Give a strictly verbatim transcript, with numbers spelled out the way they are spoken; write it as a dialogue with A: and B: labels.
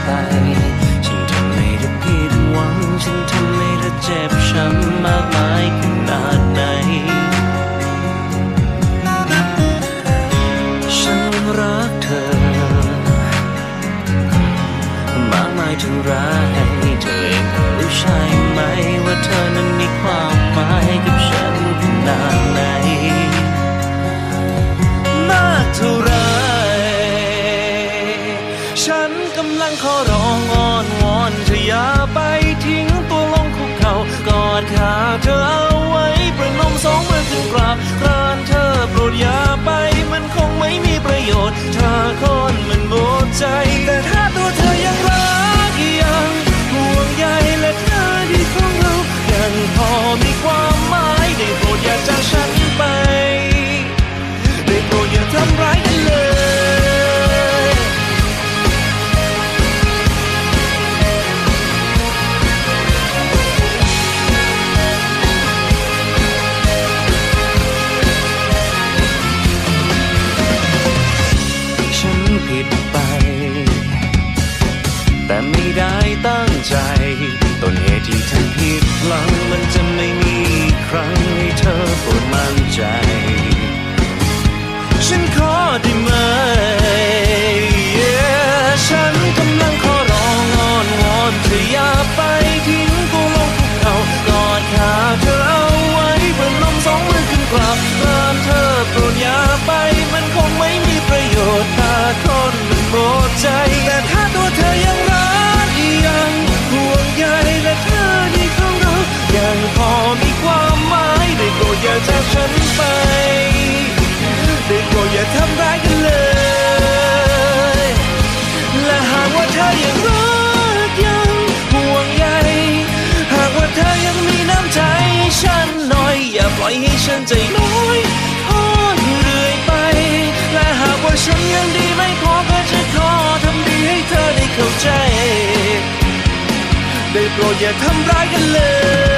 A: ไปฉันทำให้เธอผิดหวังฉันทำให้เธอเจ็บช้ำมากมายขนาดไหนฉันรักเธอมากมายเท่าไรเธอเองก็รู้ใช่ไหมว่าเธอนั้นมีความหมายกับฉันขนาดไหนมากเท่าไรฉันกำลังขอร้องอ้อนวอนเธออย่าไปทิ้งตัวลงคุกเข่ากอดขาเธอเอาไว้ประนมสองมือขึ้นกราบครานเธอโปรดอย่าไปมันคงไม่มีประโยชน์ถ้าคนมันหมดใจแต่ถ้าตัวเธอยังรักยังห่วงใยและเธอดีของเรายังพอมีความหมายได้โปรดอย่าจากฉันไปได้โปรดอย่าทำร้ายกันเลยผิดไปแต่ไม่ได้ตั้งใจต้นเหตุที่ทำผิดพลั้งมันจะไม่มีครั้งให้เธอโปรดมั่นใจฉันขอได้ไหม yeah, ฉันกำลังขอร้องอ้อนวอนเธออย่าไปทิ้งกูลงภูเขากอดขาเธอเอาไว้ประนมสองมือขึ้นกราบกรานเธอโปรดอย่าไปมันคงไม่มีประโยชน์ถ้าคนมันหมดใจแต่ถ้าตัวเธอยังรักยังห่วงใยและเธอดีของเรายังพอมีความหมายได้โปรดอย่าจากฉันไปได้โปรดอย่าทำร้ายกันเลยและหากว่าเธอยังรักยังห่วงใยหากว่าเธอยังมีน้ำใจฉันหน่อยอย่าปล่อยให้ฉันใจน้อยทอดเรื่อยไปและหากว่าฉันยังดีไม่พอก็จะขอทำดีให้เธอได้เข้าใจได้โปรดอย่าทำร้ายกันเลย